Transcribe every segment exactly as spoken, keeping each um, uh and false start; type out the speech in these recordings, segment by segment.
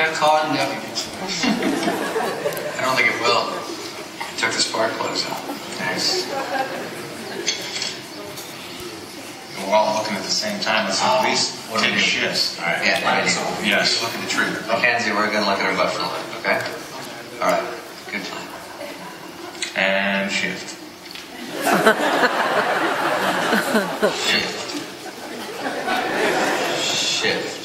get caught in Debbie. I don't think it will. It took the spark plugs out. Nice. We're all looking at the same time. Let's at least take shifts. All right. Yeah. Right. So yes. Look at the trigger. Mackenzie, we're going to look at her butt for a little bit, okay? All right. Good plan. And shift. Shift. Shift.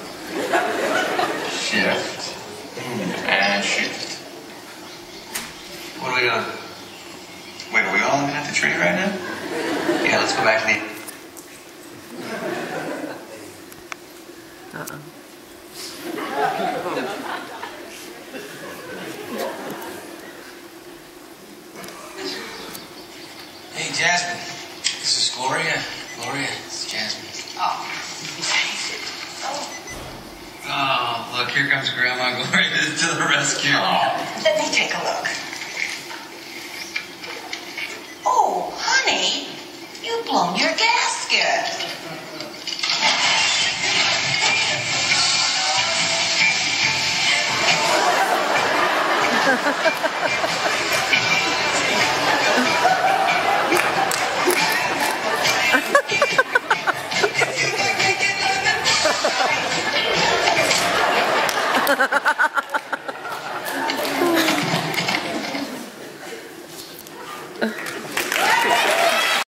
Shift. And shift. What are we doing? Wait, are we all looking at the tree right now? Yeah, let's go back to the... Uh-uh. Hey, Jasmine. This is Gloria. Gloria, it's Jasmine. Oh. Oh, look, here comes Grandma Gloria to the rescue. Oh, let me take a look. Oh, honey, you've blown your gas.